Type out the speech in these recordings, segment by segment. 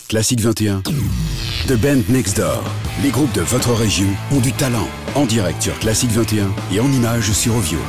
Classique 21. The Band Next Door. Les groupes de votre région ont du talent. En direct sur Classique 21 et en images sur Ovio.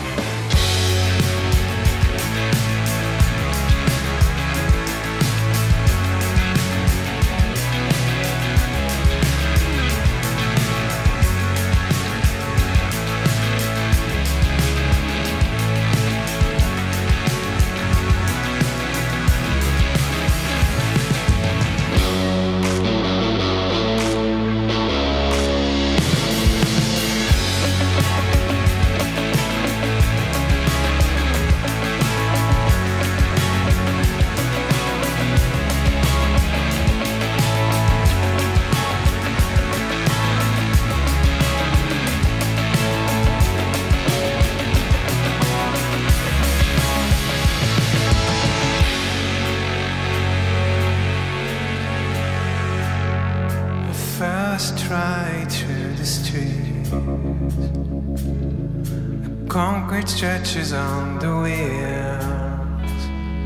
Concrete stretches on the wheels.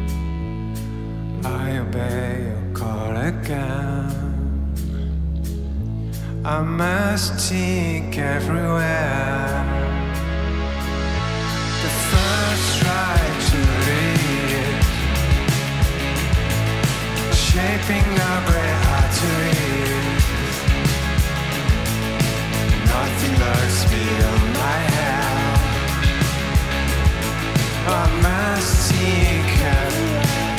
I obey your call again. I must seek everywhere. The first try to read, shaping a great heart to read. Nothing lurks beyond my head. I must seek everywhere.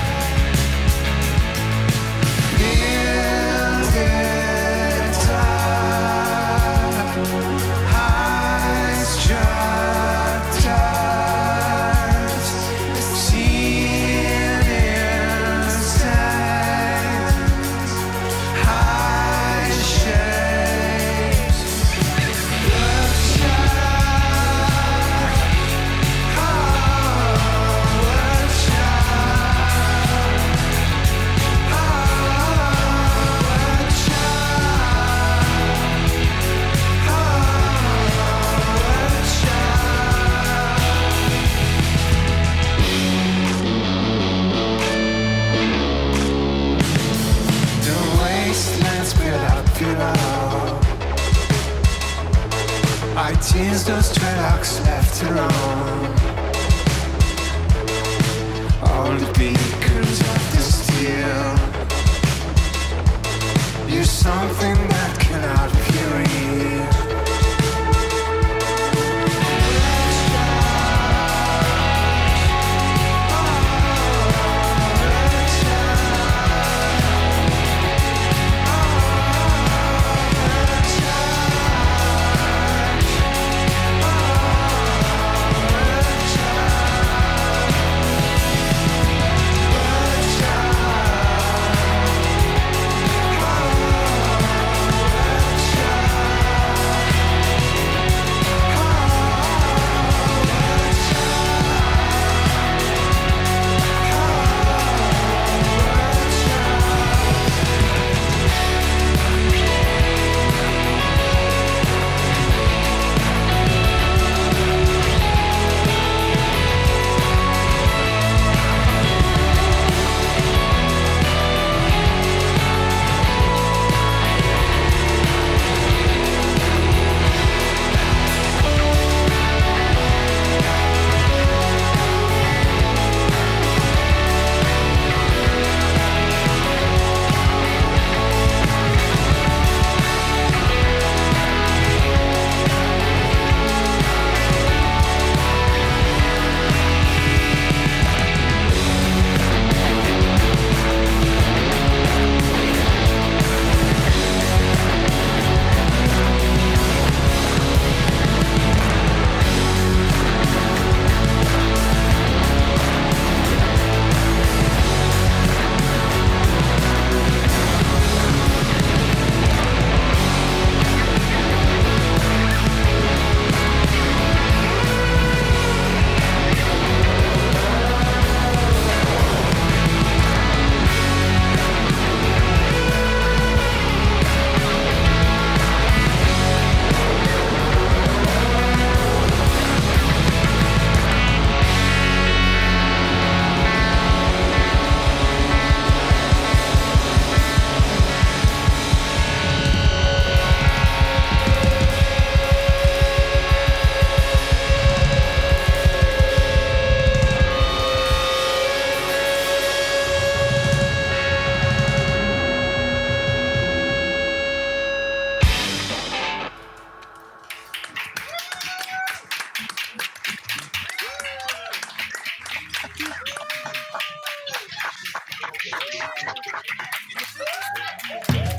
Build it up, high structures, seen inside, high shapes, workshop. I tease those dreadlocks left to roam. All the beacons of the steel. You're something that cannot be read.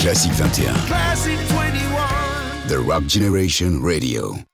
Classique 21. Classic 21. The Rock Generation Radio.